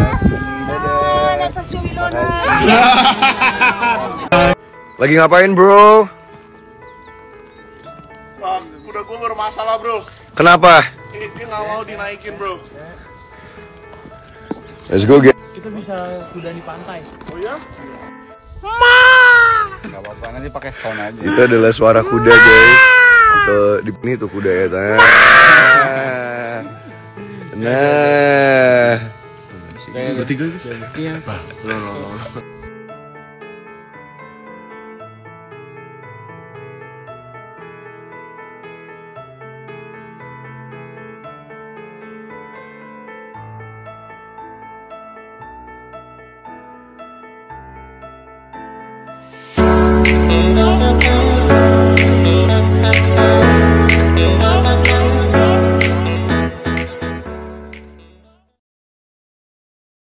Natasha Wilona. Lagi ngapain bro? Kuda gue bermasalah bro. Kenapa? Dia nggak mau dinaikin bro. Let's go get. Kita bisa kuda di pantai. Oh ya? Gak apa-apa, nanti pakai sound aja. Itu adalah suara kuda guys. Tuh di sini tuh kuda ya. Nah. Bertiga guys. Iya.